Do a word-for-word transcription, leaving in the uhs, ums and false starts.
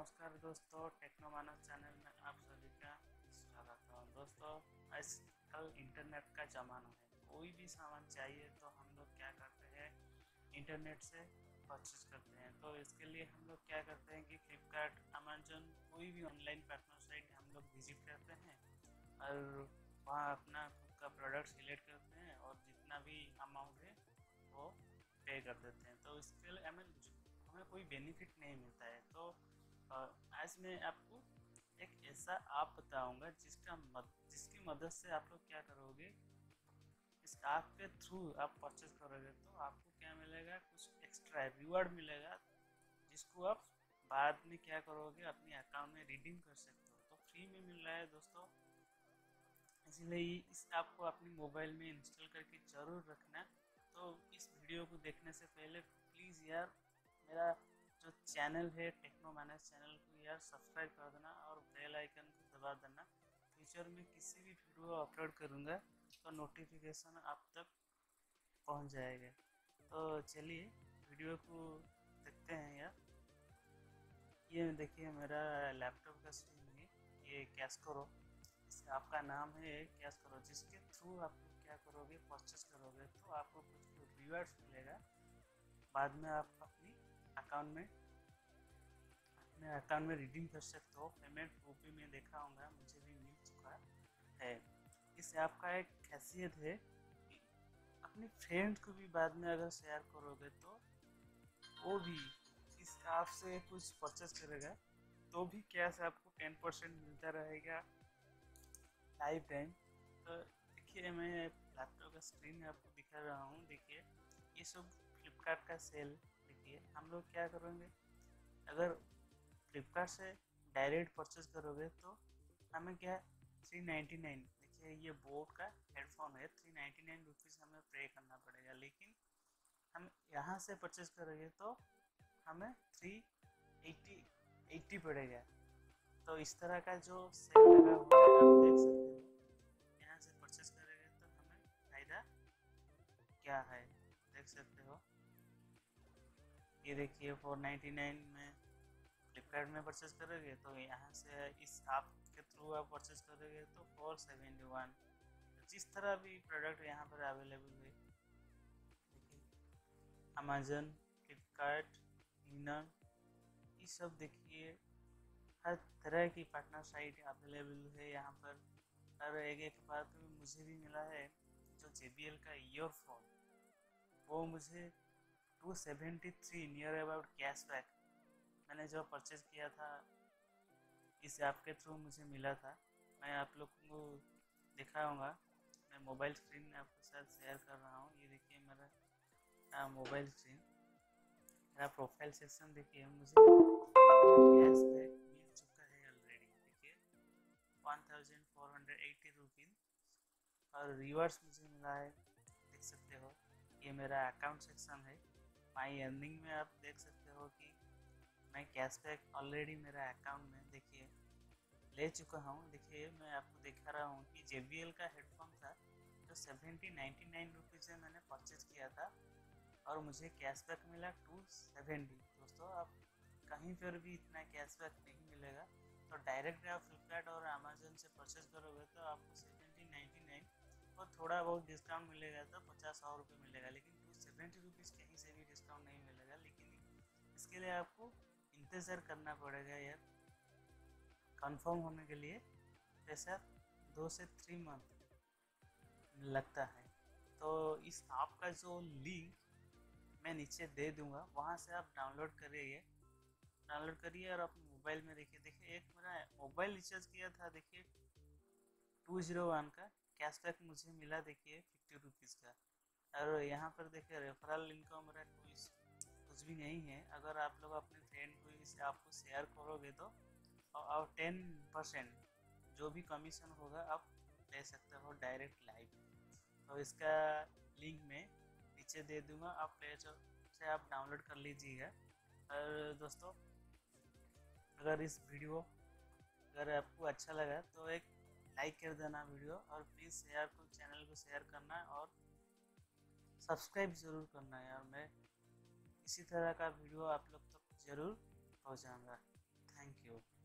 नमस्कार दोस्तों, टेक्नो मानव चैनल में आप सभी का स्वागत है। दोस्तों, आजकल इंटरनेट का ज़माना है। कोई भी सामान चाहिए तो हम लोग क्या करते हैं, इंटरनेट से परचेज करते हैं। तो इसके लिए हम लोग क्या करते हैं कि फ्लिपकार्ट, अमेजन, कोई भी ऑनलाइन पार्टनर साइट हम लोग विजिट करते हैं और वहाँ अपना खुद का प्रोडक्ट सिलेक्ट करते हैं और जितना भी अमाउंट है वो पे कर देते हैं। तो इसके लिए हमें हमें कोई बेनिफिट नहीं मिलता है। तो आज मैं आपको एक ऐसा ऐप बताऊंगा जिसका मद, जिसकी मदद से आप लोग क्या करोगे, इस ऐप के थ्रू आप परचेज करोगे तो आपको क्या मिलेगा, कुछ एक्स्ट्रा रिवॉर्ड मिलेगा जिसको आप बाद में क्या करोगे, अपने अकाउंट में रिडीम कर सकते हो। तो फ्री में मिल रहा है दोस्तों, इसलिए इस ऐप को अपने मोबाइल में इंस्टॉल करके ज़रूर रखना। तो इस वीडियो को देखने से पहले प्लीज़ यार मेरा जो चैनल है टेक्नो मैनेज चैनल को यार सब्सक्राइब कर देना और बेल आइकन को दबा देना। फ्यूचर में किसी भी वीडियो अपलोड करूँगा तो नोटिफिकेशन आप तक पहुँच जाएगा। तो चलिए वीडियो को देखते हैं यार। ये देखिए मेरा लैपटॉप का स्क्रीन है, ये कैश करो, आपका नाम है कैश करो, जिसके थ्रू आप क्या करोगे, परचेस करोगे तो आपको कुछ रिवार्ड्स मिलेगा। बाद में आप अपनी अकाउंट में अपने अकाउंट में रिडीम कर सकते हो। पेमेंट वो भी मैं देखा होगा, मुझे भी मिल चुका है। इस ऐप का एक खासियत है कि अपने फ्रेंड को भी बाद में अगर शेयर करोगे तो वो भी इस ऐप से कुछ परचेस करेगा तो भी कैश आपको टेन परसेंट मिलता रहेगा लाइफ टाइम। तो देखिए मैं लैपटॉप का स्क्रीन आपको दिखा रहा हूँ। देखिए ये सब फ्लिपकार्ट का सेल। देखिए हम लोग क्या करेंगे, अगर फ्लिपकार्ट से डायरेक्ट परचेज करोगे तो हमें क्या थ्री नाइन्टी नाइन, देखिए ये बोट का हेडफोन है, थ्री नाइन्टी नाइन रुपीज़ हमें पे करना पड़ेगा। लेकिन हम यहाँ से परचेज करेंगे तो हमें थ्री एट्टी एट्टी पड़ेगा। तो इस तरह का जो सेल लगा हुआ है आप देख सकते हो। यहाँ से परचेज करेंगे तो हमें फायदा क्या है देख सकते हो। ये देखिए फोर नाइन्टी नाइन में फ्लिपकार्ट में परचेज करोगे तो यहाँ से इस ऐप के थ्रू आप परचेज करोगे तो फोर सेवेंटी वन। जिस तरह भी प्रोडक्ट यहाँ पर अवेलेबल है, देखिए अमेजन, फ्लिपकार्ट, इनर, ये सब देखिए हर तरह की पार्टनर साइट अवेलेबल है यहाँ पर। और एक एक बार तो मुझे भी मिला है जो जे बी एल का ईयरफोन, वो मुझे two seventy three near about cashback मैंने जो परचेज किया था इस ऐप के थ्रू मुझे मिला था। मैं आप लोग को दिखाऊंगा, मैं मोबाइल स्क्रीन में आपके साथ शेयर कर रहा हूँ। ये देखिए मेरा मोबाइल स्क्रीन, मेरा प्रोफाइल सेक्शन देखिए, मुझे कैशबैक मिल चुका है ऑलरेडी। देखिए one thousand four hundred eighty rupees और रिवार्ड्स मुझे मिला है, देख सकते हो। ये मेरा अकाउंट सेक्शन है, माई अर्निंग में आप देख सकते हो कि मैं कैशबैक ऑलरेडी मेरा अकाउंट में देखिए ले चुका हूँ। देखिए मैं आपको दिखा रहा हूँ कि जे बी एल का हेडफोन था जो सेवेंटी नाइन्टी नाइन रुपीज़ से मैंने परचेज किया था और मुझे कैशबैक मिला टू सेवेंटी। दोस्तों आप कहीं पर भी इतना कैशबैक नहीं मिलेगा। तो डायरेक्ट आप फ्लिपकार्ट और अमेजन से परचेज करोगे तो आपको सेवेंटी नाइन्टी नाइन और थोड़ा बहुत डिस्काउंट मिलेगा तो पचास सौ रुपये मिलेगा, लेकिन टू सेवेंटी रुपीज़ कहीं से भी डिस्काउंट नहीं मिलेगा। लेकिन इसके लिए आपको इंतज़ार करना पड़ेगा यार, कंफर्म होने के लिए जैसा दो से थ्री मंथ लगता है। तो इस ऐप का जो लिंक मैं नीचे दे दूंगा, वहाँ से आप डाउनलोड करिए डाउनलोड करिए और अपने मोबाइल में देखिए। देखिए एक मेरा मोबाइल रिचार्ज किया था, देखिए टू ज़ीरो वन का कैशबैक मुझे मिला, देखिए फिफ्टी रुपीज़ का। और यहाँ पर देखिए रेफरल लिंक का मेरा कोई कुछ भी नहीं है। अगर आप लोग अपने फ्रेंड को इस ऐप को शेयर करोगे तो और टेन परसेंट जो भी कमीशन होगा आप ले सकते हो डायरेक्ट लाइव। तो इसका लिंक मैं नीचे दे दूंगा, आप प्ले स्टोर से आप डाउनलोड कर लीजिएगा। और दोस्तों अगर इस वीडियो अगर आपको अच्छा लगा तो एक लाइक कर देना वीडियो, और प्लीज़ शेयर को चैनल को शेयर करना और सब्सक्राइब ज़रूर करना यार। मैं इसी तरह का वीडियो आप लोग तक जरूर पहुँचाऊँगा। Thank you.